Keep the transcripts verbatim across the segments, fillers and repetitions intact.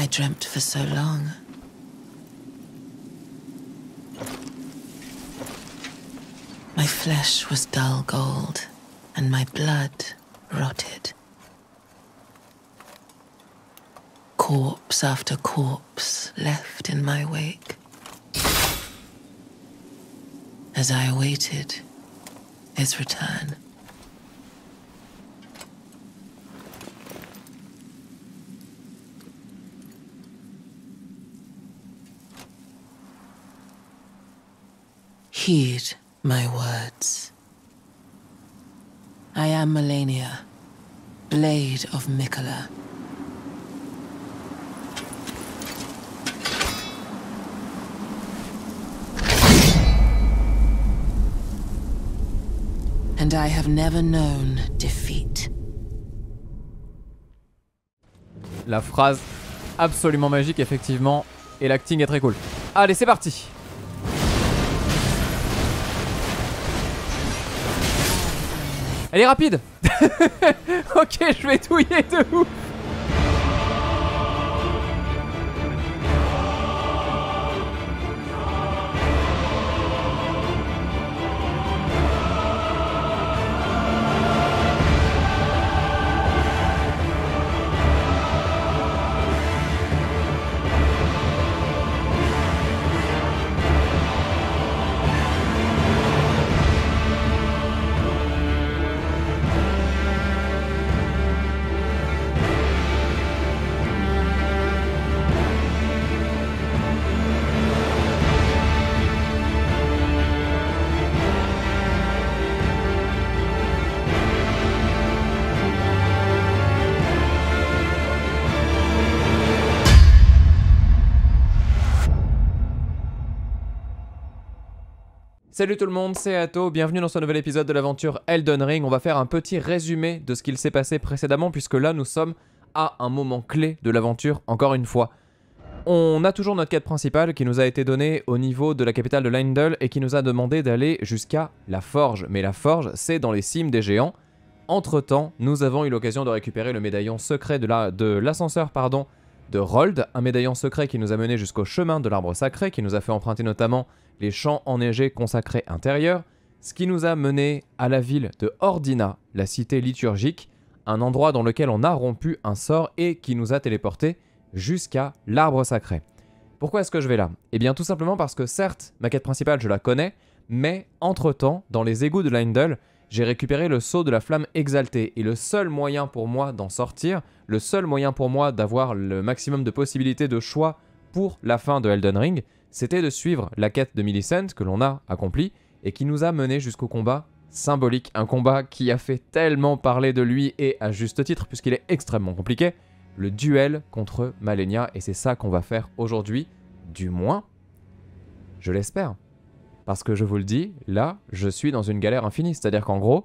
I dreamt for so long. My flesh was dull gold, and my blood rotted. Corpse after corpse left in my wake. As I awaited his return. Heed my words. I am Malenia, Blade of Mikola. And I have never known defeat. La phrase absolument magique, effectivement, et l'acting est très cool. Allez, c'est parti. Elle est rapide. Ok, je vais douiller de ouf. Salut tout le monde, c'est Atto, bienvenue dans ce nouvel épisode de l'aventure Elden Ring. On va faire un petit résumé de ce qu'il s'est passé précédemment puisque là nous sommes à un moment clé de l'aventure, encore une fois. On a toujours notre quête principale qui nous a été donnée au niveau de la capitale de Leyndell et qui nous a demandé d'aller jusqu'à la forge. Mais la forge, c'est dans les cimes des géants. Entre temps, nous avons eu l'occasion de récupérer le médaillon secret de la, de l'ascenseur pardon, de Rold, un médaillon secret qui nous a mené jusqu'au chemin de l'arbre sacré, qui nous a fait emprunter notamment les champs enneigés consacrés intérieurs, ce qui nous a mené à la ville de Ordina, la cité liturgique, un endroit dans lequel on a rompu un sort et qui nous a téléporté jusqu'à l'arbre sacré. Pourquoi est-ce que je vais là? Eh bien tout simplement parce que certes, ma quête principale je la connais, mais entre-temps, dans les égouts de Leyndell, j'ai récupéré le sceau de la flamme exaltée et le seul moyen pour moi d'en sortir, le seul moyen pour moi d'avoir le maximum de possibilités de choix pour la fin de Elden Ring, c'était de suivre la quête de Millicent que l'on a accomplie et qui nous a mené jusqu'au combat symbolique. Un combat qui a fait tellement parler de lui et à juste titre puisqu'il est extrêmement compliqué, le duel contre Malenia, et c'est ça qu'on va faire aujourd'hui, du moins, je l'espère. Parce que je vous le dis, là, je suis dans une galère infinie, c'est-à-dire qu'en gros,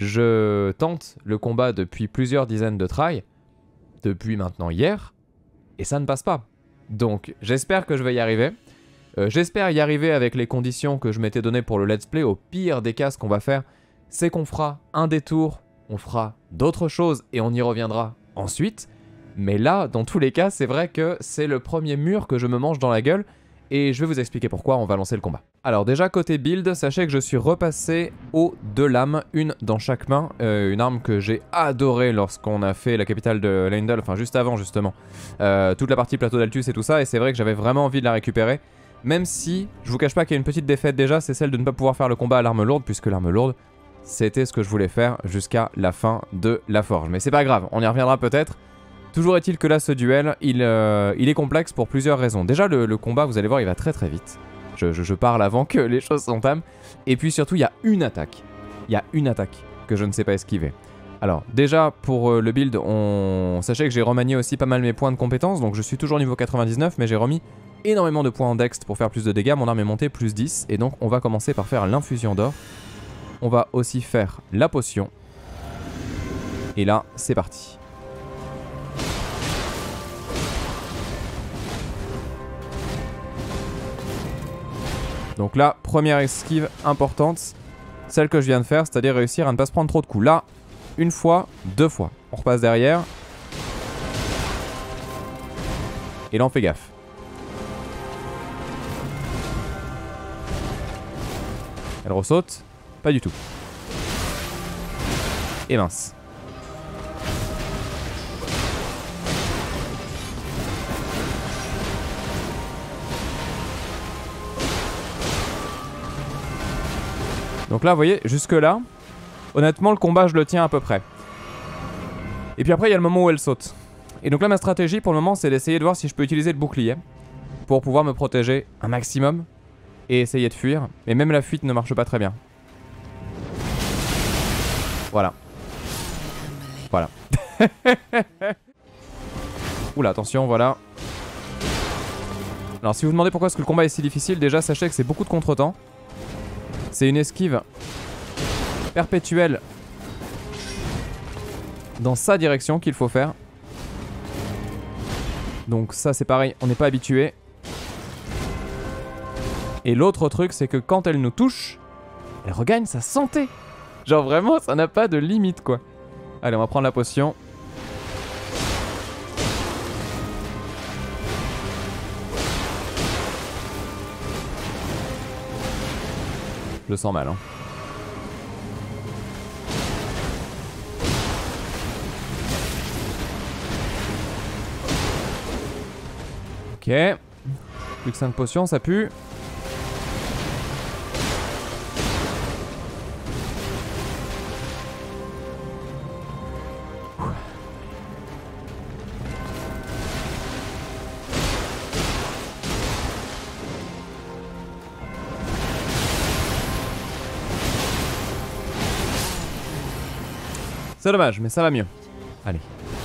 je tente le combat depuis plusieurs dizaines de tries, depuis maintenant hier, et ça ne passe pas. Donc, j'espère que je vais y arriver. Euh, j'espère y arriver avec les conditions que je m'étais données pour le let's play. Au pire des cas, ce qu'on va faire, c'est qu'on fera un détour, on fera d'autres choses et on y reviendra ensuite. Mais là, dans tous les cas, c'est vrai que c'est le premier mur que je me mange dans la gueule et je vais vous expliquer pourquoi. On va lancer le combat. Alors déjà, côté build, sachez que je suis repassé aux deux lames, une dans chaque main, euh, une arme que j'ai adorée lorsqu'on a fait la capitale de Leyndell, enfin juste avant justement, euh, toute la partie plateau d'Altus et tout ça, et c'est vrai que j'avais vraiment envie de la récupérer. Même si, je vous cache pas qu'il y a une petite défaite déjà, c'est celle de ne pas pouvoir faire le combat à l'arme lourde, puisque l'arme lourde, c'était ce que je voulais faire jusqu'à la fin de la forge. Mais c'est pas grave, on y reviendra peut-être. Toujours est-il que là, ce duel, il, euh, il est complexe pour plusieurs raisons. Déjà, le, le combat, vous allez voir, il va très très vite. Je, je, je parle avant que les choses s'entament. Et puis surtout, il y a une attaque. Il y a une attaque que je ne sais pas esquiver. Alors, déjà, pour euh, le build, on... sachez que j'ai remanié aussi pas mal mes points de compétences. Donc je suis toujours niveau quatre-vingt-dix-neuf, mais j'ai remis énormément de points en dex pour faire plus de dégâts. Mon arme est montée plus dix. Et donc, on va commencer par faire l'infusion d'or. On va aussi faire la potion. Et là, c'est parti. Donc là, première esquive importante, celle que je viens de faire, c'est-à-dire réussir à ne pas se prendre trop de coups. Là, une fois, deux fois. On repasse derrière. Et là on fait gaffe. Elle ressaute. Pas du tout. Et mince. Donc là, vous voyez, jusque là, honnêtement, le combat, je le tiens à peu près. Et puis après, il y a le moment où elle saute. Et donc là, ma stratégie pour le moment, c'est d'essayer de voir si je peux utiliser le bouclier pour pouvoir me protéger un maximum et essayer de fuir. Mais même la fuite ne marche pas très bien. Voilà. Voilà. Oula, attention, voilà. Alors si vous vous demandez pourquoi est-ce que le combat est si difficile, déjà sachez que c'est beaucoup de contretemps. C'est une esquive perpétuelle dans sa direction qu'il faut faire. Donc ça c'est pareil, on n'est pas habitué. Et l'autre truc c'est que quand elle nous touche, elle regagne sa santé. Genre vraiment ça n'a pas de limite quoi. Allez, on va prendre la potion. Je le sens mal hein. Ok. Plus que cinq potions, ça pue. C'est dommage, mais ça va mieux. Allez.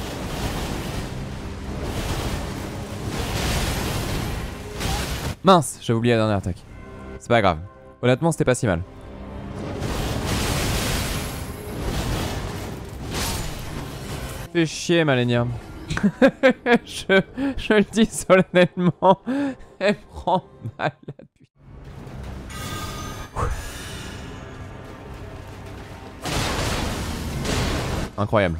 Mince, j'ai oublié la dernière attaque. C'est pas grave. Honnêtement, c'était pas si mal. Fais chier, Malenia. je, je le dis solennellement. Elle prend mal la pute. Incroyable.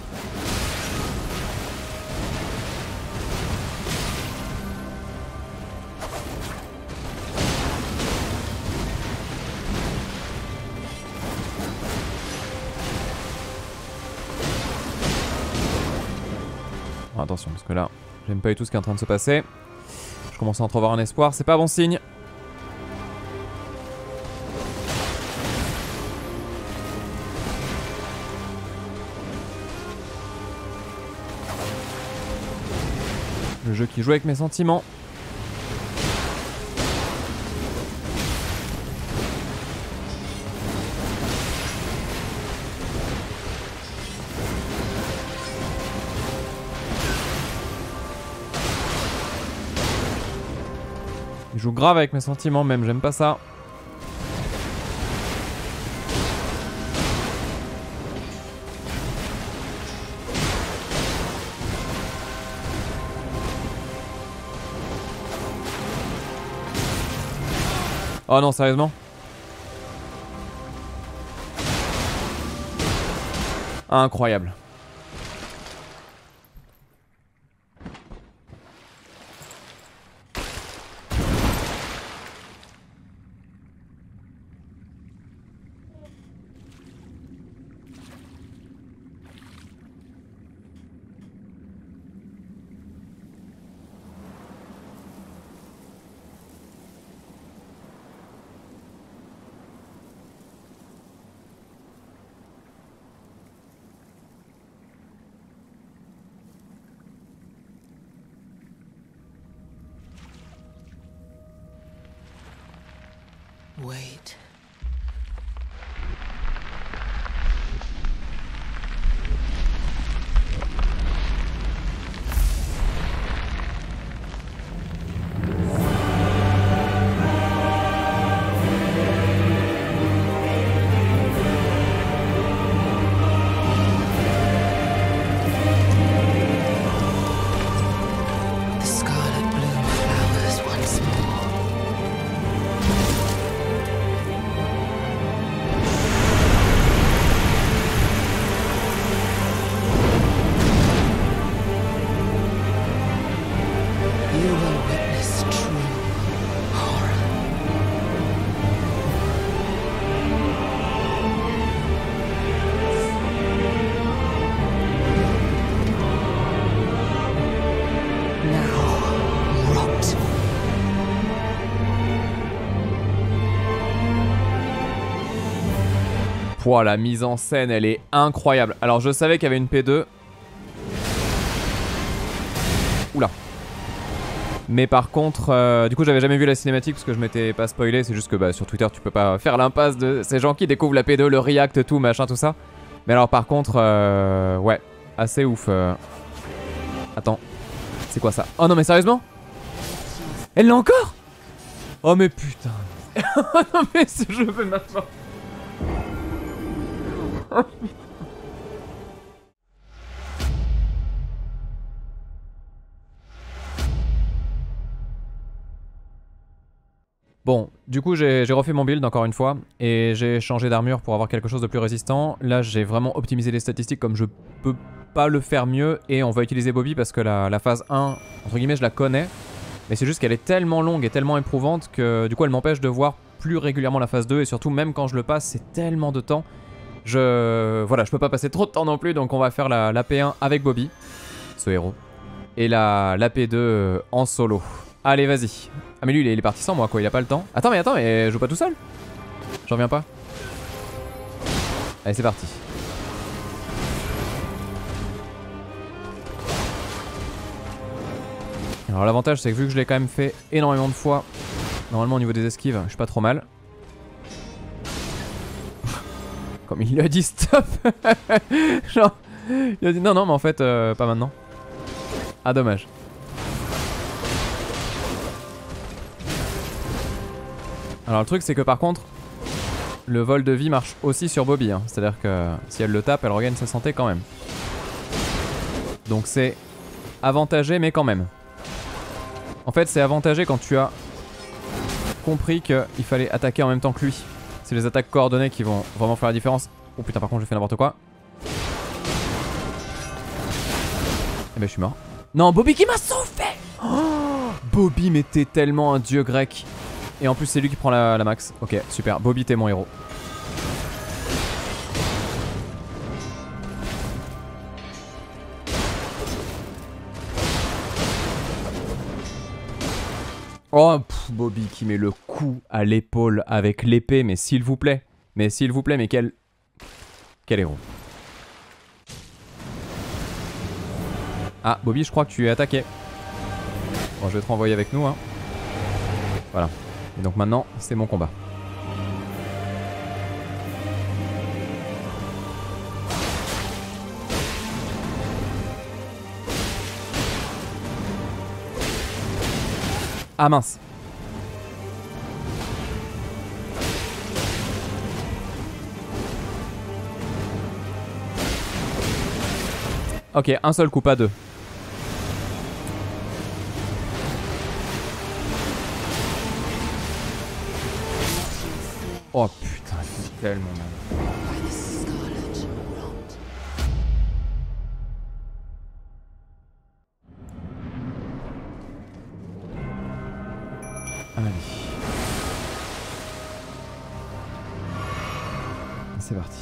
Bon, attention, parce que là, j'aime pas du tout ce qui est en train de se passer. Je commence à entrevoir un espoir, c'est pas bon signe. Le jeu qui joue avec mes sentiments. Il joue grave avec mes sentiments même, j'aime pas ça. Oh non, sérieusement? Incroyable. Wait. The scarlet bloom flowers once more. Pouah, la mise en scène, elle est incroyable. Alors, je savais qu'il y avait une P deux. Oula. Mais par contre, euh, du coup, j'avais jamais vu la cinématique parce que je m'étais pas spoilé. C'est juste que bah, sur Twitter, tu peux pas faire l'impasse de ces gens qui découvrent la P deux, le react, tout, machin, tout ça. Mais alors, par contre, euh, ouais, assez ouf. Euh... Attends, c'est quoi ça? Oh non, mais sérieusement? Elle l'a encore? Oh, mais putain. Non, mais ce jeu fait maintenant. Bon, du coup j'ai refait mon build encore une fois et j'ai changé d'armure pour avoir quelque chose de plus résistant. Là j'ai vraiment optimisé les statistiques comme je peux pas le faire mieux et on va utiliser Bobby parce que la, la phase un, entre guillemets, je la connais. Mais c'est juste qu'elle est tellement longue et tellement éprouvante que du coup elle m'empêche de voir plus régulièrement la phase deux et surtout même quand je le passe c'est tellement de temps. Je... Voilà, je peux pas passer trop de temps non plus donc on va faire la, la P un avec Bobby, ce héros, et la, la P deux en solo. Allez, vas-y. Ah mais lui il est, il est parti sans moi quoi, il a pas le temps. Attends mais attends mais je joue pas tout seul. J'en reviens pas. Allez c'est parti. Alors l'avantage c'est que vu que je l'ai quand même fait énormément de fois, normalement au niveau des esquives je suis pas trop mal. Comme il lui a dit stop. Genre il a dit non non mais en fait euh, pas maintenant. Ah dommage. Alors le truc c'est que par contre le vol de vie marche aussi sur Bobby hein. C'est à dire que si elle le tape elle regagne sa santé quand même. Donc c'est avantagé mais quand même. En fait c'est avantagé quand tu as compris qu'il fallait attaquer en même temps que lui. C'est les attaques coordonnées qui vont vraiment faire la différence. Oh putain par contre j'ai fait n'importe quoi. Eh ben je suis mort. Non Bobby qui m'a sauvé. Oh, Bobby mais t'es tellement un dieu grec. Et en plus c'est lui qui prend la, la max. Ok super, Bobby t'es mon héros. Oh pff, Bobby qui met le coup à l'épaule avec l'épée. Mais s'il vous plaît. Mais s'il vous plaît mais quel... Quel héros. Ah Bobby je crois que tu es attaqué. Bon je vais te renvoyer avec nous hein. Voilà. Et donc maintenant, c'est mon combat. Ah mince. Ok, un seul coup, pas deux. Oh putain, c'est tellement mal. Allez. C'est parti.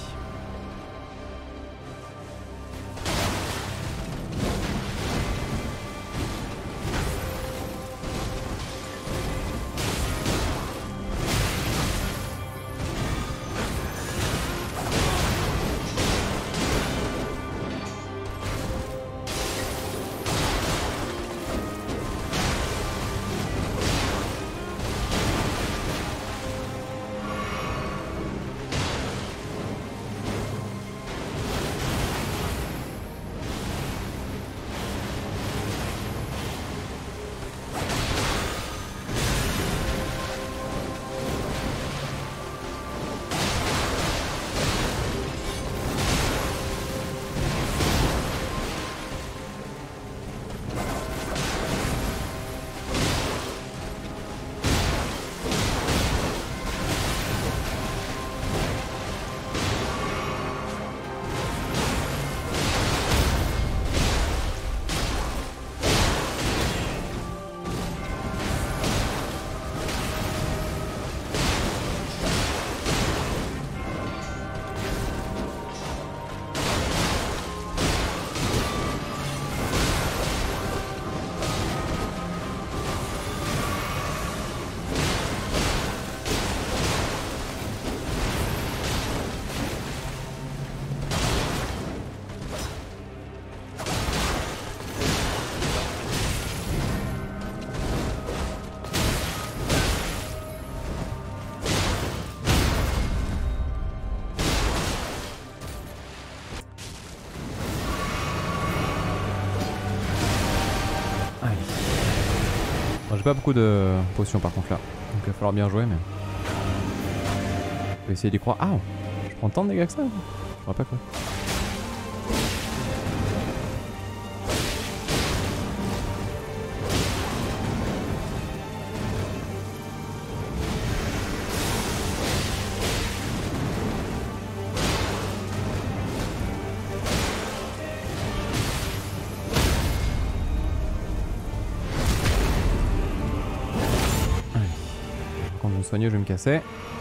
j'ai pas beaucoup de potions par contre là. Donc il va falloir bien jouer mais... Je vais essayer d'y croire. Ah, je prends tant de dégâts que ça. Je vois pas quoi. Quand je vais me soigner, je vais me casser.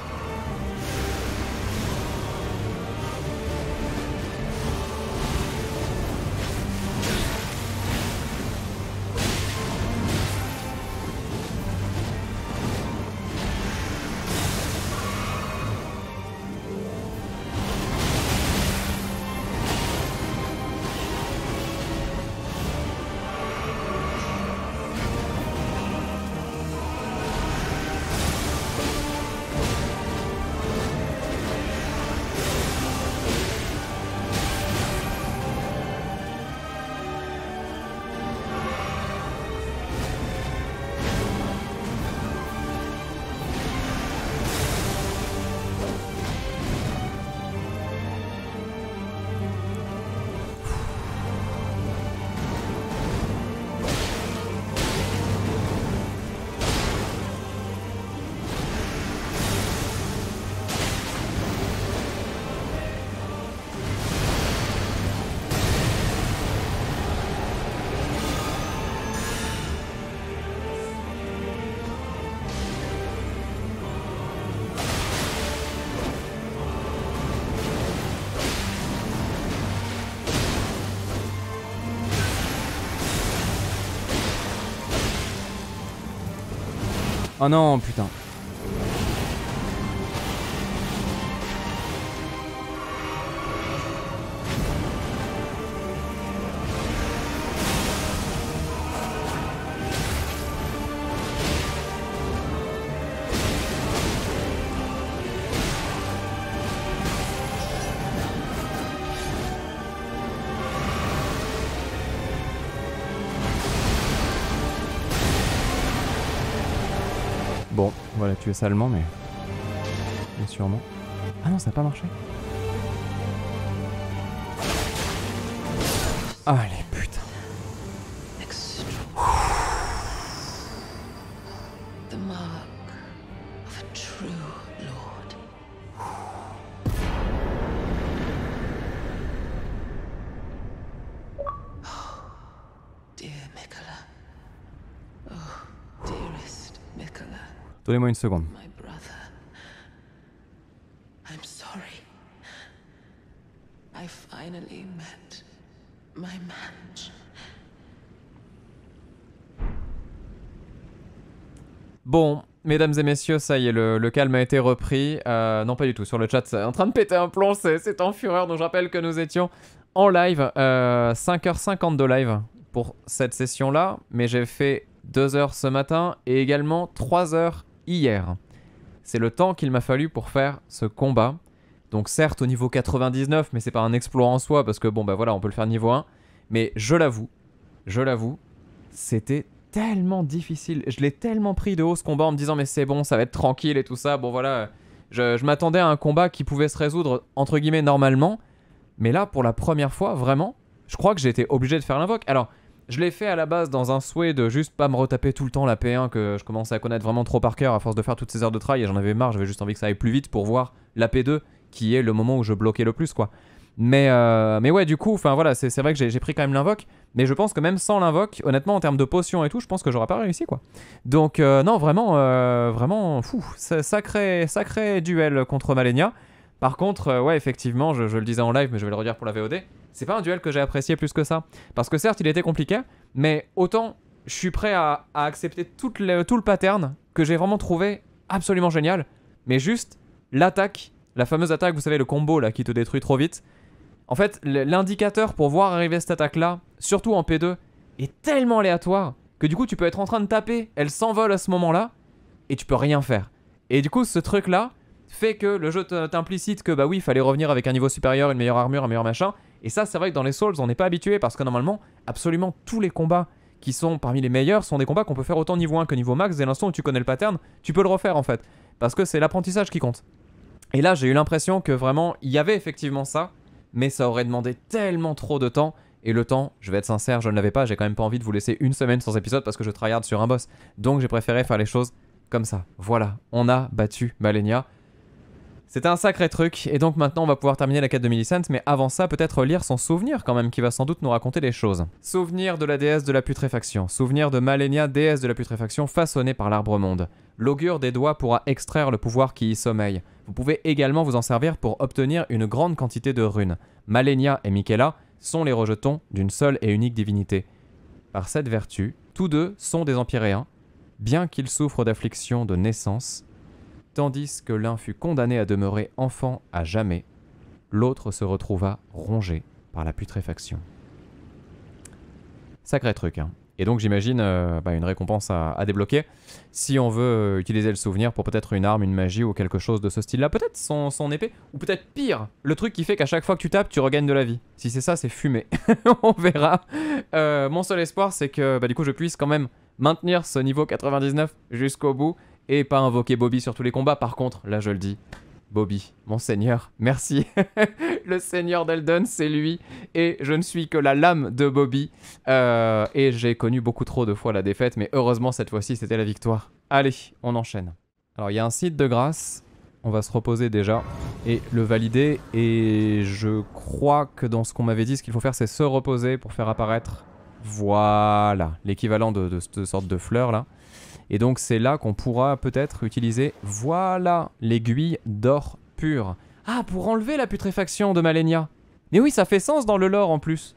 Oh non, putain. Bon, voilà, tu es salement, mais... mais sûrement. Ah non, ça n'a pas marché. Allez, putain. The mark of a true lord. Oh, dear Miquella. Oh, dearest Miquella. Donnez-moi une seconde. My brother. I'm sorry. I finally met my match. Bon, mesdames et messieurs, ça y est, le, le calme a été repris. Euh, non, pas du tout. Sur le chat, c'est en train de péter un plomb, c'est en fureur. Donc je rappelle que nous étions en live, euh, cinq heures cinquante de live pour cette session-là. Mais j'ai fait deux heures ce matin et également trois heures hier. C'est le temps qu'il m'a fallu pour faire ce combat. Donc certes au niveau quatre-vingt-dix-neuf, mais c'est pas un exploit en soi parce que bon bah voilà, on peut le faire niveau un. Mais je l'avoue, je l'avoue, c'était tellement difficile. Je l'ai tellement pris de haut ce combat en me disant mais c'est bon, ça va être tranquille et tout ça. Bon voilà, je, je m'attendais à un combat qui pouvait se résoudre entre guillemets normalement. Mais là pour la première fois, vraiment, je crois que j'ai été obligé de faire l'invoque. Alors... je l'ai fait à la base dans un souhait de juste pas me retaper tout le temps la P un que je commençais à connaître vraiment trop par cœur à force de faire toutes ces heures de travail et j'en avais marre, j'avais juste envie que ça aille plus vite pour voir la P deux qui est le moment où je bloquais le plus quoi. Mais, euh, mais ouais du coup, enfin voilà, c'est vrai que j'ai pris quand même l'invoque, mais je pense que même sans l'invoque, honnêtement en termes de potions et tout, je pense que j'aurais pas réussi quoi. Donc euh, non vraiment, euh, vraiment fou, sacré, sacré duel contre Malenia. Par contre, euh, ouais effectivement, je, je le disais en live mais je vais le redire pour la V O D, c'est pas un duel que j'ai apprécié plus que ça. Parce que certes, il était compliqué, mais autant je suis prêt à, à accepter tout le, tout le pattern que j'ai vraiment trouvé absolument génial. Mais juste l'attaque, la fameuse attaque, vous savez, le combo là qui te détruit trop vite. En fait, l'indicateur pour voir arriver cette attaque-là, surtout en P deux, est tellement aléatoire que du coup, tu peux être en train de taper, elle s'envole à ce moment-là, et tu peux rien faire. Et du coup, ce truc-là fait que le jeu t'implicite que bah oui, il fallait revenir avec un niveau supérieur, une meilleure armure, un meilleur machin. Et ça, c'est vrai que dans les Souls, on n'est pas habitué parce que normalement, absolument tous les combats qui sont parmi les meilleurs sont des combats qu'on peut faire autant niveau un que niveau max. Dès l'instant où tu connais le pattern, tu peux le refaire en fait. Parce que c'est l'apprentissage qui compte. Et là, j'ai eu l'impression que vraiment, il y avait effectivement ça, mais ça aurait demandé tellement trop de temps. Et le temps, je vais être sincère, je ne l'avais pas. J'ai quand même pas envie de vous laisser une semaine sans épisode parce que je tryhard sur un boss. Donc j'ai préféré faire les choses comme ça. Voilà, on a battu Malenia. C'était un sacré truc, et donc maintenant on va pouvoir terminer la quête de Millicent, mais avant ça, peut-être lire son souvenir quand même, qui va sans doute nous raconter des choses. Souvenir de la déesse de la putréfaction. Souvenir de Malenia, déesse de la putréfaction, façonnée par l'arbre monde. L'augure des doigts pourra extraire le pouvoir qui y sommeille. Vous pouvez également vous en servir pour obtenir une grande quantité de runes. Malenia et Miquella sont les rejetons d'une seule et unique divinité. Par cette vertu, tous deux sont des empyréens, bien qu'ils souffrent d'afflictions de naissance. Tandis que l'un fut condamné à demeurer enfant à jamais, l'autre se retrouva rongé par la putréfaction. Sacré truc, hein. Et donc j'imagine euh, bah, une récompense à, à débloquer si on veut euh, utiliser le souvenir pour peut-être une arme, une magie ou quelque chose de ce style-là. Peut-être son, son épée, ou peut-être pire, le truc qui fait qu'à chaque fois que tu tapes, tu regagnes de la vie. Si c'est ça, c'est fumé. On verra. Euh, mon seul espoir, c'est que bah, du coup je puisse quand même maintenir ce niveau quatre-vingt-dix-neuf jusqu'au bout. Et pas invoquer Bobby sur tous les combats. Par contre, là je le dis, Bobby, mon seigneur, merci. Le seigneur d'Eldon, c'est lui. Et je ne suis que la lame de Bobby. Euh, et j'ai connu beaucoup trop de fois la défaite. Mais heureusement, cette fois-ci, c'était la victoire. Allez, on enchaîne. Alors, il y a un site de grâce. On va se reposer déjà et le valider. Et je crois que dans ce qu'on m'avait dit, ce qu'il faut faire, c'est se reposer pour faire apparaître, voilà, l'équivalent de, de cette sorte de fleur là. Et donc c'est là qu'on pourra peut-être utiliser, voilà, l'aiguille d'or pur. Ah, pour enlever la putréfaction de Malenia. Mais oui, ça fait sens dans le lore en plus.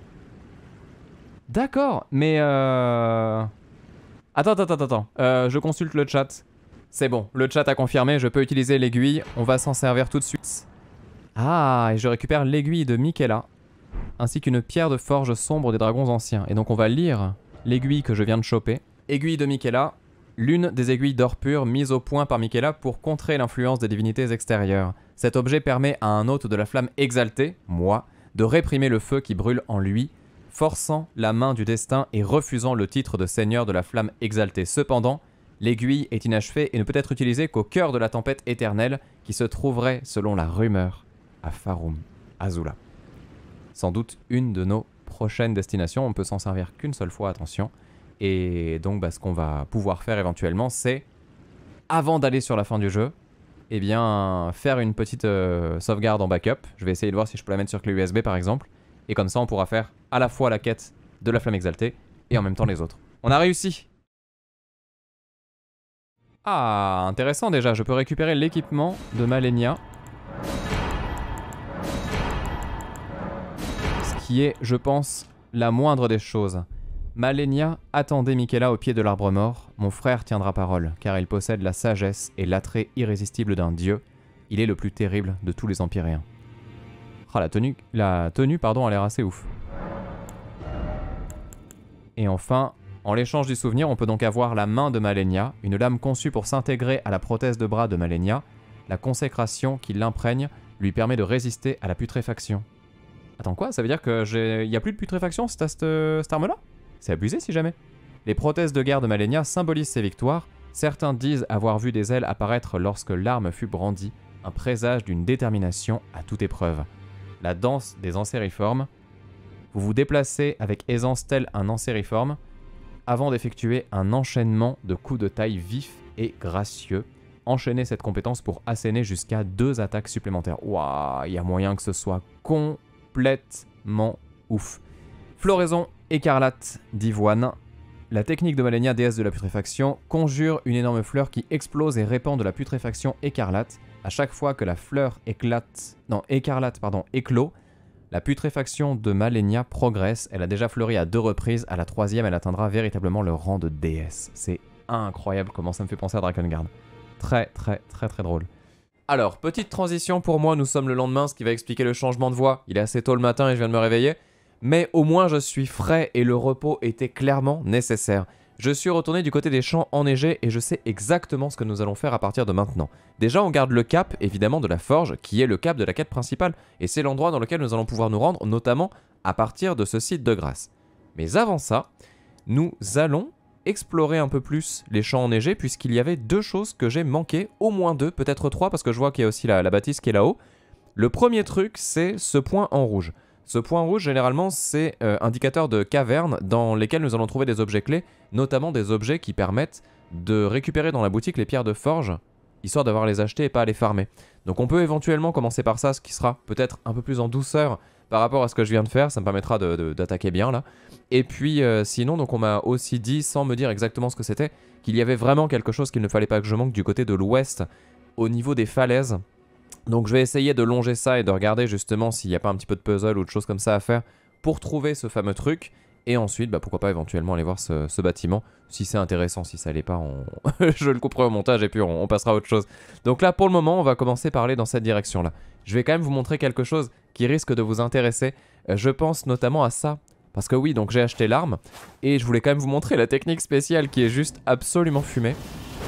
D'accord, mais euh... Attends, attends, attends, attends. Euh, je consulte le chat. C'est bon, le chat a confirmé, je peux utiliser l'aiguille. On va s'en servir tout de suite. Ah, et je récupère l'aiguille de Miquella, ainsi qu'une pierre de forge sombre des dragons anciens. Et donc on va lire l'aiguille que je viens de choper. Aiguille de Miquella, l'une des aiguilles d'or pur mises au point par Miquella pour contrer l'influence des divinités extérieures. Cet objet permet à un hôte de la flamme exaltée, moi, de réprimer le feu qui brûle en lui, forçant la main du destin et refusant le titre de seigneur de la flamme exaltée. Cependant, l'aiguille est inachevée et ne peut être utilisée qu'au cœur de la tempête éternelle qui se trouverait, selon la rumeur, à Farum Azula. Sans doute une de nos prochaines destinations, on ne peut s'en servir qu'une seule fois, attention. Et donc bah, ce qu'on va pouvoir faire éventuellement, c'est, avant d'aller sur la fin du jeu, eh bien faire une petite euh, sauvegarde en backup. Je vais essayer de voir si je peux la mettre sur clé U S B par exemple. Et comme ça on pourra faire à la fois la quête de la flamme exaltée et en même temps les autres. On a réussi! Ah, intéressant déjà, je peux récupérer l'équipement de Malenia. Ce qui est, je pense, la moindre des choses. Malenia, attendez Miquella au pied de l'arbre mort. Mon frère tiendra parole, car il possède la sagesse et l'attrait irrésistible d'un dieu. Il est le plus terrible de tous les empyréens. Ah, la tenue, la tenue pardon, a l'air assez ouf. Et enfin, en l'échange du souvenir, on peut donc avoir la main de Malenia, une lame conçue pour s'intégrer à la prothèse de bras de Malenia. La consécration qui l'imprègne lui permet de résister à la putréfaction. Attends, quoi? Ça veut dire qu'il n'y a plus de putréfaction cette, cette, cette arme-là? C'est abusé si jamais. Les prothèses de guerre de Malenia symbolisent ses victoires. Certains disent avoir vu des ailes apparaître lorsque l'arme fut brandie, un présage d'une détermination à toute épreuve. La danse des ancériformes. Vous vous déplacez avec aisance tel un ancériforme, avant d'effectuer un enchaînement de coups de taille vifs et gracieux. Enchaînez cette compétence pour asséner jusqu'à deux attaques supplémentaires. Waouh, il y a moyen que ce soit complètement ouf. Floraison écarlate d'ivoine. La technique de Malenia, déesse de la putréfaction, conjure une énorme fleur qui explose et répand de la putréfaction écarlate. À chaque fois que la fleur éclate, non, écarlate pardon, éclot, la putréfaction de Malenia progresse. Elle a déjà fleuri à deux reprises. À la troisième, elle atteindra véritablement le rang de déesse. C'est incroyable comment ça me fait penser à Drakengard. Très, très, très, très drôle. Alors, petite transition pour moi. Nous sommes le lendemain, ce qui va expliquer le changement de voix. Il est assez tôt le matin et je viens de me réveiller. Mais au moins, je suis frais et le repos était clairement nécessaire. Je suis retourné du côté des champs enneigés et je sais exactement ce que nous allons faire à partir de maintenant. Déjà, on garde le cap, évidemment, de la forge, qui est le cap de la quête principale, et c'est l'endroit dans lequel nous allons pouvoir nous rendre, notamment à partir de ce site de grâce. Mais avant ça, nous allons explorer un peu plus les champs enneigés, puisqu'il y avait deux choses que j'ai manquées, au moins deux, peut-être trois, parce que je vois qu'il y a aussi la, la bâtisse qui est là-haut. Le premier truc, c'est ce point en rouge. Ce point rouge, généralement, c'est euh, indicateur de cavernes dans lesquelles nous allons trouver des objets clés, notamment des objets qui permettent de récupérer dans la boutique les pierres de forge, histoire d'avoir les acheter et pas à les farmer. Donc on peut éventuellement commencer par ça, ce qui sera peut-être un peu plus en douceur par rapport à ce que je viens de faire, ça me permettra d'attaquer bien là. Et puis euh, sinon, donc on m'a aussi dit, sans me dire exactement ce que c'était, qu'il y avait vraiment quelque chose qu'il ne fallait pas que je manque du côté de l'ouest, au niveau des falaises. Donc je vais essayer de longer ça et de regarder justement s'il n'y a pas un petit peu de puzzle ou de choses comme ça à faire pour trouver ce fameux truc. Et ensuite, bah, pourquoi pas éventuellement aller voir ce, ce bâtiment. Si c'est intéressant, si ça l'est pas, on... je le couperai au montage et puis on, on passera à autre chose. Donc là, pour le moment, on va commencer par aller dans cette direction-là. Je vais quand même vous montrer quelque chose qui risque de vous intéresser. Euh, je pense notamment à ça. Parce que oui, donc j'ai acheté l'arme. Et je voulais quand même vous montrer la technique spéciale qui est juste absolument fumée.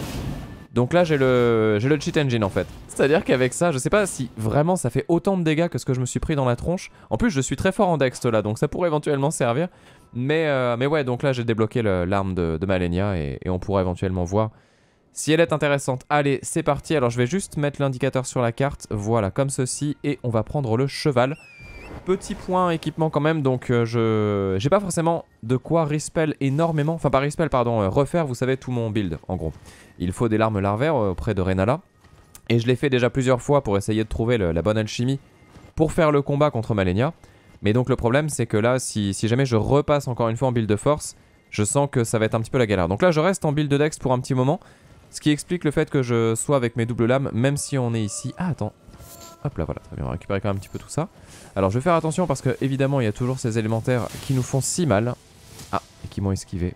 Donc là, j'ai le, j'ai le cheat engine en fait. C'est-à-dire qu'avec ça, je sais pas si vraiment ça fait autant de dégâts que ce que je me suis pris dans la tronche. En plus, je suis très fort en dex là, donc ça pourrait éventuellement servir. Mais, euh, mais ouais, donc là, j'ai débloqué l'arme de, de Malenia et, et on pourra éventuellement voir si elle est intéressante. Allez, c'est parti. Alors, je vais juste mettre l'indicateur sur la carte. Voilà, comme ceci. Et on va prendre le cheval. Petit point équipement quand même, donc euh, je j'ai pas forcément de quoi respell énormément, enfin pas respell pardon, euh, refaire vous savez tout mon build en gros. Il faut des larmes larvaires euh, auprès de Renala, et je l'ai fait déjà plusieurs fois pour essayer de trouver le, la bonne alchimie pour faire le combat contre Malenia. Mais donc le problème c'est que là si, si jamais je repasse encore une fois en build de force, je sens que ça va être un petit peu la galère. Donc là je reste en build de dex pour un petit moment, ce qui explique le fait que je sois avec mes doubles lames, même si on est ici. Ah attends. Hop là, voilà, très bien, on va récupérer quand même un petit peu tout ça. Alors je vais faire attention parce que évidemment il y a toujours ces élémentaires qui nous font si mal. Ah, et qui m'ont esquivé.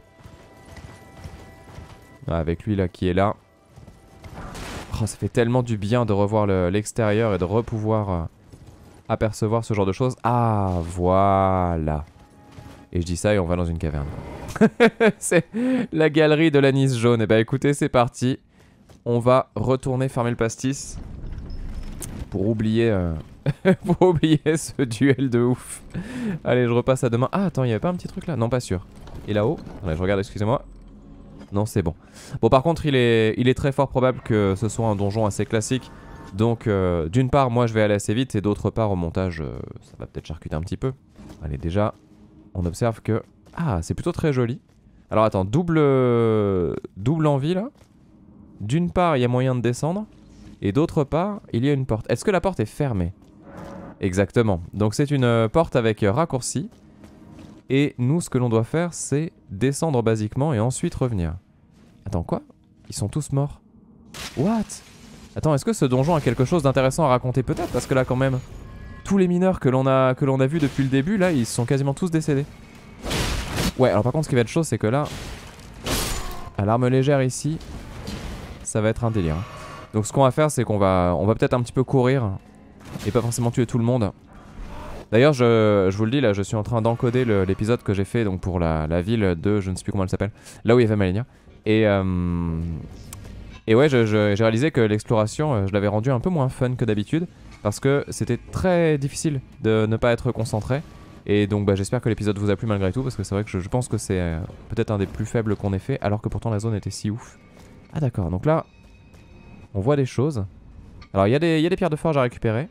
Ah, avec lui là qui est là. Oh, ça fait tellement du bien de revoir l'extérieur et de repouvoir euh, apercevoir ce genre de choses. Ah, voilà. Et je dis ça et on va dans une caverne. C'est la galerie de l'anis jaune. Et bah écoutez, c'est parti. On va retourner fermer le pastis. Pour oublier, euh... pour oublier ce duel de ouf. Allez, je repasse à demain. Ah, attends, il n'y avait pas un petit truc là? Non, pas sûr. Et là-haut? Allez, je regarde, excusez-moi. Non, c'est bon. Bon, par contre, il est, il est très fort probable que ce soit un donjon assez classique. Donc, euh, d'une part, moi, je vais aller assez vite. Et d'autre part, au montage, euh, ça va peut-être charcuter un petit peu. Allez, déjà, on observe que... Ah, c'est plutôt très joli. Alors, attends, double... Double envie, là. D'une part, il y a moyen de descendre. Et d'autre part, il y a une porte. Est-ce que la porte est fermée? Exactement. Donc c'est une euh, porte avec euh, raccourci. Et nous, ce que l'on doit faire, c'est descendre basiquement et ensuite revenir. Attends, quoi? Ils sont tous morts. What? Attends, est-ce que ce donjon a quelque chose d'intéressant à raconter? Peut-être, parce que là, quand même, tous les mineurs que l'on a, que l'on a vus depuis le début, là, ils sont quasiment tous décédés. Ouais, alors par contre, ce qui va être chaud, c'est que là, à l'arme légère ici, ça va être un délire. Donc ce qu'on va faire, c'est qu'on va, on va peut-être un petit peu courir et pas forcément tuer tout le monde. D'ailleurs, je, je vous le dis, là, je suis en train d'encoder l'épisode que j'ai fait donc pour la, la ville de, je ne sais plus comment elle s'appelle, là où il y avait Malenia. Et, euh, et ouais, j'ai réalisé que l'exploration, je l'avais rendu un peu moins fun que d'habitude parce que c'était très difficile de ne pas être concentré. Et donc bah, j'espère que l'épisode vous a plu malgré tout parce que c'est vrai que je, je pense que c'est euh, peut-être un des plus faibles qu'on ait fait alors que pourtant la zone était si ouf. Ah d'accord, donc là... On voit des choses. Alors il y, y a des pierres de forge à récupérer.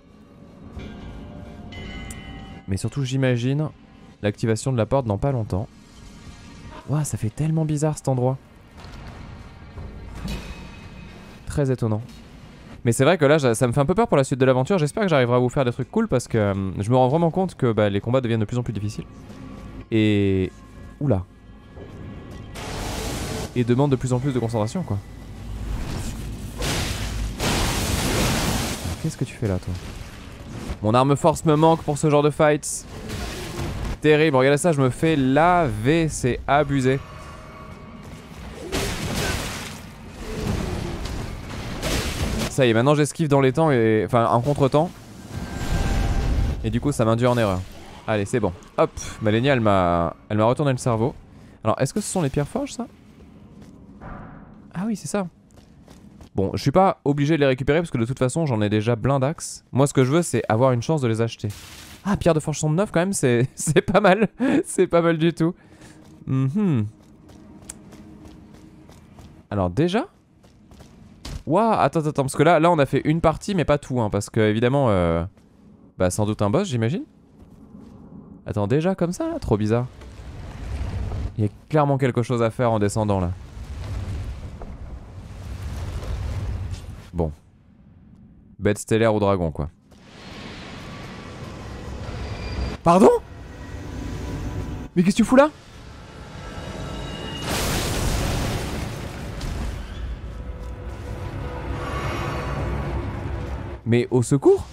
Mais surtout j'imagine l'activation de la porte dans pas longtemps. Ouah, ça fait tellement bizarre cet endroit. Très étonnant. Mais c'est vrai que là ça me fait un peu peur pour la suite de l'aventure. J'espère que j'arriverai à vous faire des trucs cool parce que euh, je me rends vraiment compte que bah, les combats deviennent de plus en plus difficiles. Et... Oula. Et demandent de plus en plus de concentration quoi. Qu'est-ce que tu fais là, toi? Mon arme force me manque pour ce genre de fights. Terrible, regardez ça, je me fais laver, c'est abusé. Ça y est, maintenant j'esquive dans les temps, et enfin en contre-temps. Et du coup ça m'induit en erreur. Allez, c'est bon. Hop, Malenia, elle m'a elle m'a retourné le cerveau. Alors, est-ce que ce sont les pierres forges, ça? Ah oui, c'est ça. Bon, je suis pas obligé de les récupérer parce que de toute façon j'en ai déjà plein d'axes. Moi ce que je veux c'est avoir une chance de les acheter. Ah, pierre de forge soixante-neuf quand même, c'est pas mal. C'est pas mal du tout. Mm-hmm. Alors déjà Waouh, attends, attends, parce que là, là on a fait une partie mais pas tout, hein, parce que évidemment, euh, bah sans doute un boss j'imagine. Attends, déjà comme ça là, trop bizarre. Il y a clairement quelque chose à faire en descendant là. Bon. Bête stellaire ou dragon quoi. Pardon? Mais qu'est-ce que tu fous là? Mais au secours?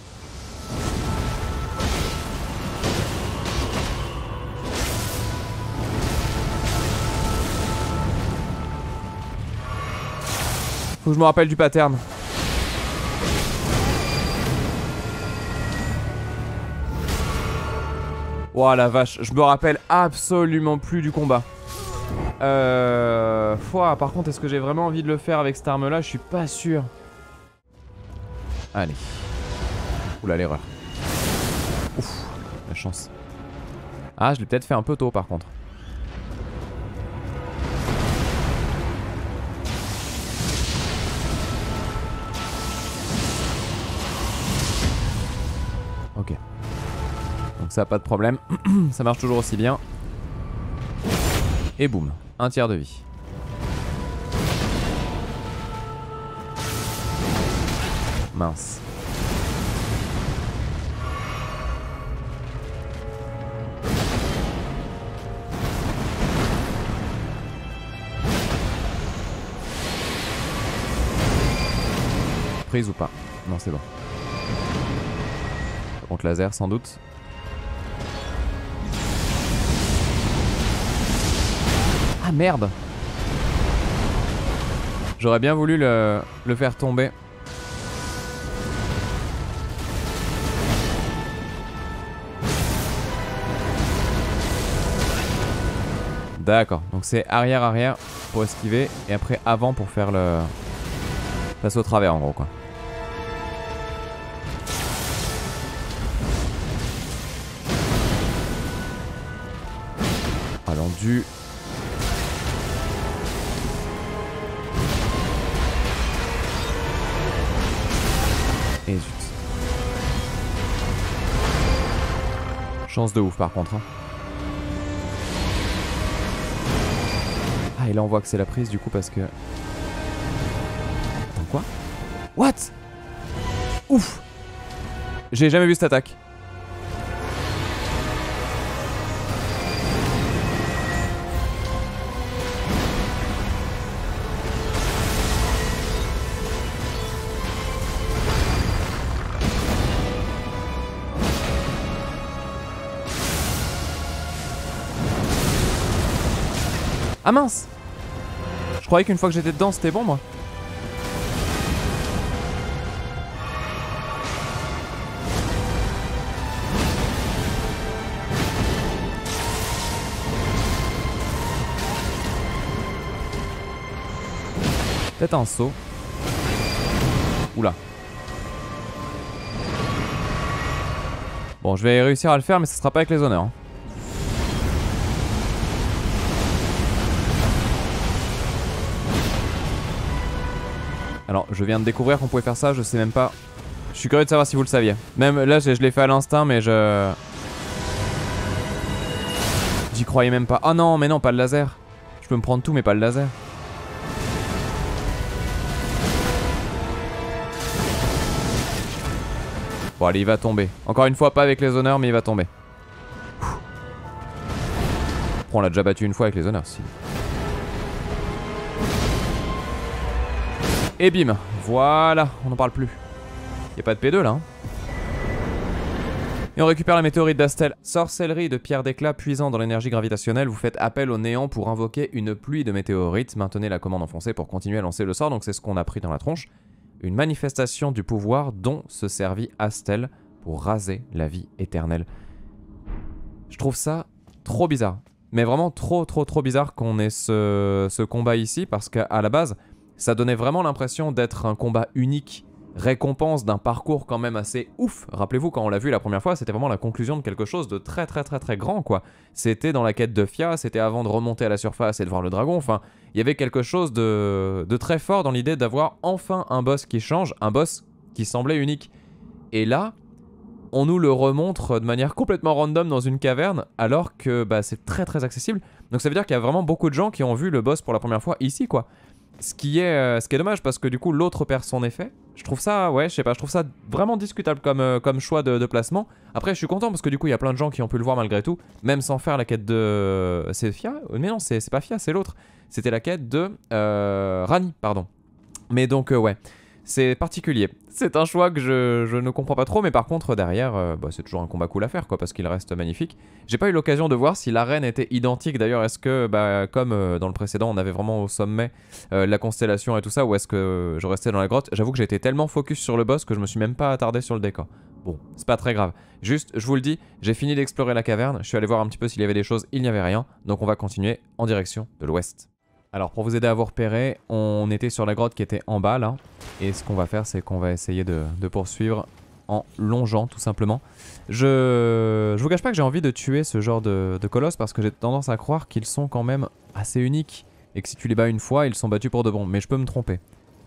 Faut que je me rappelle du pattern. Ouah la vache, je me rappelle absolument plus du combat. Euh... Ouah, par contre, est-ce que j'ai vraiment envie de le faire avec cette arme là? Je suis pas sûr. Allez. Oula, l'erreur. Ouf, la chance. Ah, je l'ai peut-être fait un peu tôt par contre. Ok. Donc ça, pas de problème. Ça marche toujours aussi bien. Et boum, un tiers de vie. Mince. Prise ou pas? Non, c'est bon. Par contre, laser sans doute. Ah merde! J'aurais bien voulu le, le faire tomber. D'accord, donc c'est arrière arrière pour esquiver et après avant pour faire le... passer au travers en gros quoi. Rallendu. Et zut. Chance de ouf par contre hein. Ah et là on voit que c'est la prise du coup parce que... Attends quoi? What? Ouf. J'ai jamais vu cette attaque. Ah mince! Je croyais qu'une fois que j'étais dedans c'était bon moi. Peut-être un saut. Oula. Bon, je vais réussir à le faire mais ce sera pas avec les honneurs. Hein. Alors, je viens de découvrir qu'on pouvait faire ça, je sais même pas. Je suis curieux de savoir si vous le saviez. Même là, je, je l'ai fait à l'instinct, mais je... J'y croyais même pas. Oh non, mais non, pas le laser. Je peux me prendre tout, mais pas le laser. Bon, allez, il va tomber. Encore une fois, pas avec les honneurs, mais il va tomber. Bon, on l'a déjà battu une fois avec les honneurs, si. Et bim, voilà, on n'en parle plus. Y'a pas de P deux là hein. Et on récupère la météorite d'Astel. Sorcellerie de pierre d'éclat puisant dans l'énergie gravitationnelle. Vous faites appel au néant pour invoquer une pluie de météorites. Maintenez la commande enfoncée pour continuer à lancer le sort. Donc c'est ce qu'on a pris dans la tronche. Une manifestation du pouvoir dont se servit Astel pour raser la vie éternelle. Je trouve ça trop bizarre. Mais vraiment trop trop trop bizarre qu'on ait ce, ce combat ici. Parce qu'à la base... ça donnait vraiment l'impression d'être un combat unique récompense d'un parcours quand même assez ouf. Rappelez-vous, quand on l'a vu la première fois, c'était vraiment la conclusion de quelque chose de très très très très grand, quoi. C'était dans la quête de Fia, c'était avant de remonter à la surface et de voir le dragon, enfin, il y avait quelque chose de, de très fort dans l'idée d'avoir enfin un boss qui change, un boss qui semblait unique. Et là, on nous le remontre de manière complètement random dans une caverne, alors que bah, c'est très très accessible. Donc ça veut dire qu'il y a vraiment beaucoup de gens qui ont vu le boss pour la première fois ici, quoi. Ce qui est, euh, ce qui est dommage, parce que du coup l'autre perd son effet. Je trouve ça, ouais, je sais pas, je trouve ça vraiment discutable comme, euh, comme choix de, de placement. Après, je suis content parce que du coup, il y a plein de gens qui ont pu le voir malgré tout, même sans faire la quête de... C'est Fia? Mais non, c'est pas Fia, c'est l'autre. C'était la quête de euh, Ranni, pardon. Mais donc, euh, ouais, c'est particulier. C'est un choix que je, je ne comprends pas trop, mais par contre, derrière, euh, bah, c'est toujours un combat cool à faire, quoi, parce qu'il reste magnifique. J'ai pas eu l'occasion de voir si l'arène était identique, d'ailleurs, est-ce que, bah, comme euh, dans le précédent, on avait vraiment au sommet euh, la constellation et tout ça, ou est-ce que je restais dans la grotte? J'avoue que j'ai été tellement focus sur le boss que je me suis même pas attardé sur le décor. Bon, c'est pas très grave. Juste, je vous le dis, j'ai fini d'explorer la caverne, je suis allé voir un petit peu s'il y avait des choses, il n'y avait rien, donc on va continuer en direction de l'ouest. Alors pour vous aider à vous repérer, on était sur la grotte qui était en bas là, et ce qu'on va faire c'est qu'on va essayer de, de poursuivre en longeant tout simplement. Je, je vous cache pas que j'ai envie de tuer ce genre de, de colosse parce que j'ai tendance à croire qu'ils sont quand même assez uniques, et que si tu les bats une fois, ils sont battus pour de bon, mais je peux me tromper.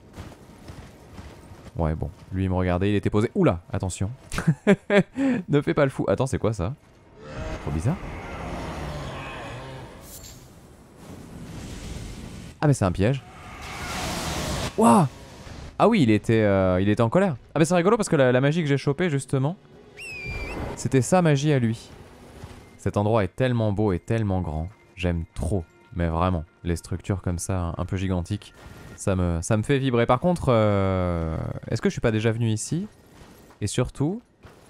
Ouais bon, lui il me regardait, il était posé... Oula, attention. Ne fais pas le fou. Attends, c'est quoi ça? Trop bizarre. Ah mais c'est un piège. Waouh. Ah oui, il était, euh, il était en colère. Ah mais c'est rigolo parce que la, la magie que j'ai chopée justement, c'était sa magie à lui. Cet endroit est tellement beau et tellement grand. J'aime trop, mais vraiment, les structures comme ça, un peu gigantiques, ça me, ça me fait vibrer. Par contre, euh, est-ce que je suis pas déjà venu ici? Et surtout,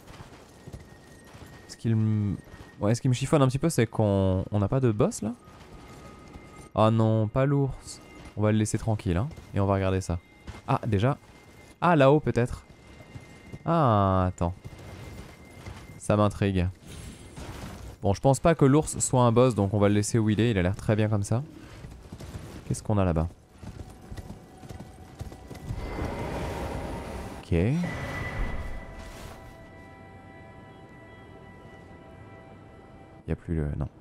ce qu'il me... Ouais, ce qui me chiffonne un petit peu, c'est qu'on n'a pas de boss là? Oh non, pas l'ours. On va le laisser tranquille, hein. Et on va regarder ça. Ah, déjà. Ah, là-haut, peut-être. Ah, attends. Ça m'intrigue. Bon, je pense pas que l'ours soit un boss, donc on va le laisser où il est. Il a l'air très bien comme ça. Qu'est-ce qu'on a là-bas? Ok. Y a plus le... Non.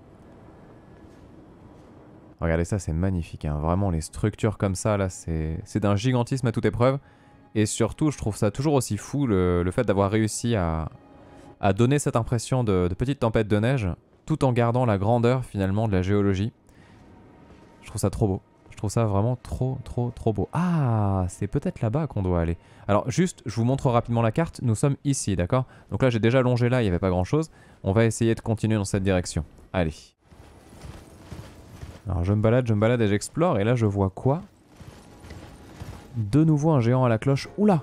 Regardez ça, c'est magnifique, hein. Vraiment les structures comme ça, là, c'est d'un gigantisme à toute épreuve. Et surtout, je trouve ça toujours aussi fou, le, le fait d'avoir réussi à, à donner cette impression de, de petite tempête de neige, tout en gardant la grandeur, finalement, de la géologie. Je trouve ça trop beau. Je trouve ça vraiment trop, trop, trop beau. Ah, c'est peut-être là-bas qu'on doit aller. Alors, juste, je vous montre rapidement la carte. Nous sommes ici, d'accord? Donc là, j'ai déjà longé là, il n'y avait pas grand-chose. On va essayer de continuer dans cette direction. Allez. Alors je me balade, je me balade et j'explore, et là je vois quoi? De nouveau un géant à la cloche. Oula!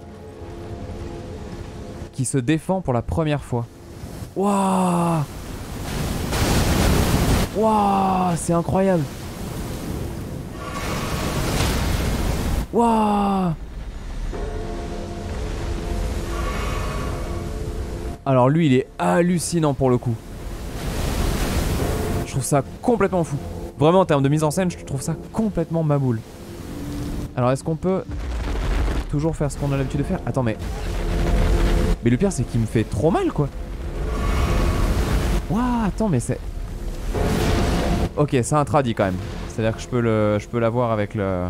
Qui se défend pour la première fois. Waouh! Waouh! C'est incroyable! Waouh! Alors lui il est hallucinant pour le coup. Je trouve ça complètement fou. Vraiment en termes de mise en scène, je trouve ça complètement maboule. Alors est-ce qu'on peut toujours faire ce qu'on a l'habitude de faire? Attends mais... Mais le pire c'est qu'il me fait trop mal quoi. Waouh, attends mais c'est... Ok, c'est un tradi quand même. C'est-à-dire que je peux le, je peux l'avoir avec le...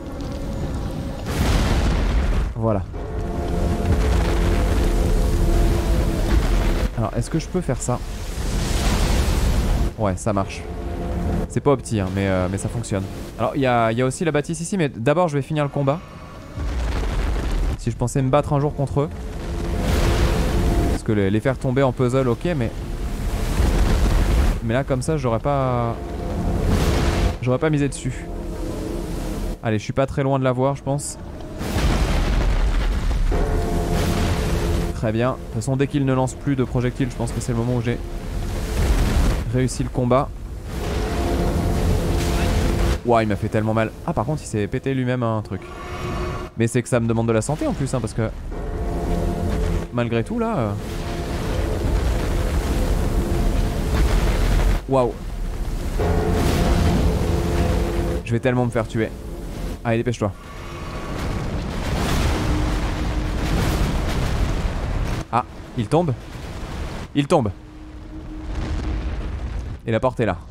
Voilà. Alors est-ce que je peux faire ça? Ouais, ça marche. C'est pas opti, hein, mais, euh, mais ça fonctionne. Alors, il y a, y a aussi la bâtisse ici, mais d'abord, je vais finir le combat. Si je pensais me battre un jour contre eux. Parce que les, les faire tomber en puzzle, ok, mais... Mais là, comme ça, j'aurais pas... J'aurais pas misé dessus. Allez, je suis pas très loin de l'avoir, je pense. Très bien. De toute façon, dès qu'il ne lance plus de projectiles, je pense que c'est le moment où j'ai réussi le combat. Ouah, il m'a fait tellement mal. Ah, par contre, il s'est pété lui-même un truc. Mais c'est que ça me demande de la santé en plus, hein, parce que... Malgré tout, là... Waouh. Je vais tellement me faire tuer. Allez, dépêche-toi. Ah, il tombe. Il tombe. Et la porte est là.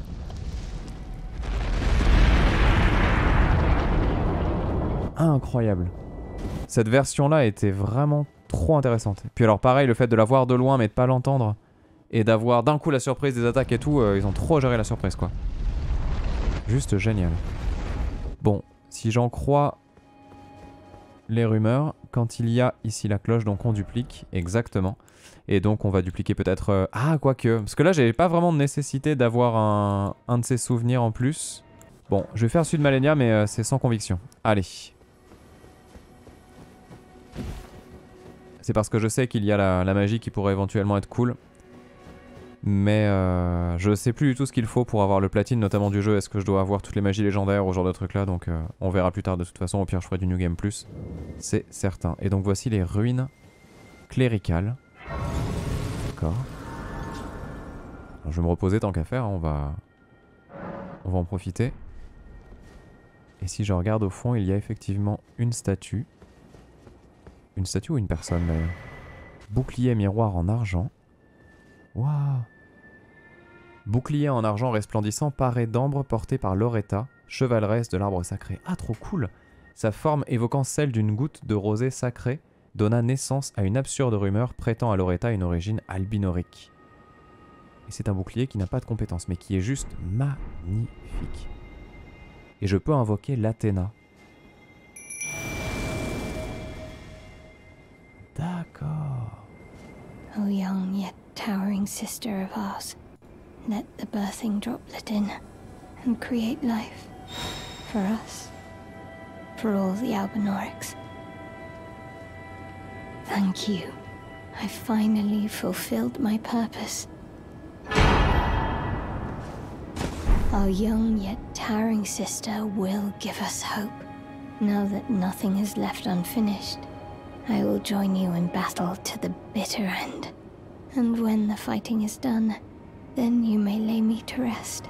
Incroyable. Cette version-là était vraiment trop intéressante. Puis alors pareil, le fait de la voir de loin mais de pas l'entendre et d'avoir d'un coup la surprise des attaques et tout, euh, ils ont trop géré la surprise quoi. Juste génial. Bon, si j'en crois les rumeurs, quand il y a ici la cloche, donc on duplique, exactement. Et donc on va dupliquer peut-être... Euh... Ah, quoique. Parce que là, j'avais pas vraiment de nécessité d'avoir un... un de ces souvenirs en plus. Bon, je vais faire celui de Malenia, mais euh, c'est sans conviction. Allez. C'est parce que je sais qu'il y a la, la magie qui pourrait éventuellement être cool. Mais euh, je sais plus du tout ce qu'il faut pour avoir le platine, notamment du jeu. Est-ce que je dois avoir toutes les magies légendaires ou ce genre de trucs là. Donc euh, on verra plus tard de toute façon. Au pire je ferai du New Game Plus. C'est certain. Et donc voici les ruines cléricales. D'accord. Je vais me reposer tant qu'à faire. Hein, on va... on va en profiter. Et si je regarde au fond, il y a effectivement une statue. Une statue ou une personne d'ailleurs. Bouclier miroir en argent. Waouh. Bouclier en argent resplendissant paré d'ambre porté par Loretta, chevaleresse de l'arbre sacré. Ah, trop cool. Sa forme évoquant celle d'une goutte de rosée sacrée donna naissance à une absurde rumeur prêtant à Loretta une origine albinorique. Et c'est un bouclier qui n'a pas de compétences, mais qui est juste magnifique. Et je peux invoquer l'Athéna. D'accord. O young yet towering sister of ours, let the birthing droplet in and create life for us, for all the Albinorics. Thank you. I finally fulfilled my purpose. Our young yet towering sister will give us hope. Now that nothing is left unfinished, I will join you in battle to the bitter end. And when the fighting is done, then you may lay me to rest.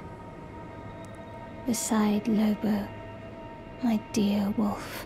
Beside Lobo, my dear wolf.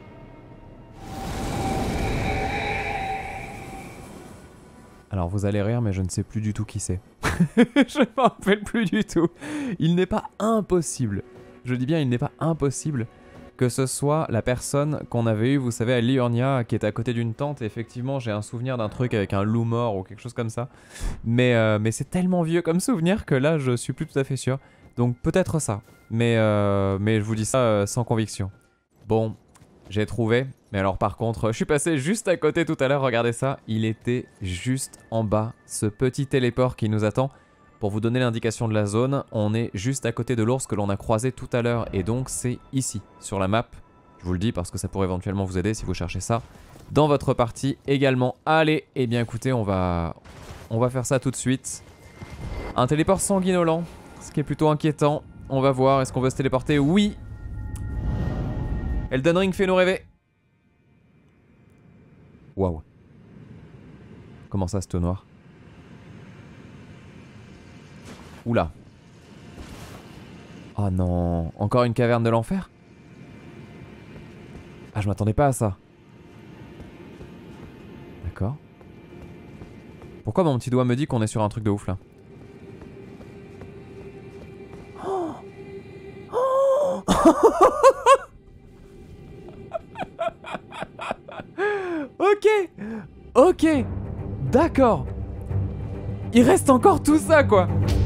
Alors vous allez rire, mais je ne sais plus du tout qui c'est. Je ne m'en rappelle plus du tout. Il n'est pas impossible, je dis bien il n'est pas impossible, que ce soit la personne qu'on avait eue, vous savez, à Liurnia, qui était à côté d'une tente. Et effectivement, j'ai un souvenir d'un truc avec un loup mort ou quelque chose comme ça. Mais, euh, mais c'est tellement vieux comme souvenir que là, je suis plus tout à fait sûr. Donc peut-être ça. Mais, euh, mais je vous dis ça euh, sans conviction. Bon, j'ai trouvé. Mais alors par contre, je suis passé juste à côté tout à l'heure, regardez ça. Il était juste en bas, ce petit téléport qui nous attend. Pour vous donner l'indication de la zone, on est juste à côté de l'ours que l'on a croisé tout à l'heure. Et donc c'est ici, sur la map. Je vous le dis parce que ça pourrait éventuellement vous aider si vous cherchez ça dans votre partie également. Allez, et eh bien écoutez, on va, on va faire ça tout de suite. Un téléport sanguinolent, ce qui est plutôt inquiétant. On va voir, est-ce qu'on veut se téléporter? Oui. Elden Ring fait nous rêver. Waouh. Comment ça, c'est noir? Oula. Oh non. Encore une caverne de l'enfer? Ah, je m'attendais pas à ça. D'accord. Pourquoi mon petit doigt me dit qu'on est sur un truc de ouf là? Oh. Oh. Ok. Ok. D'accord. Il reste encore tout ça quoi.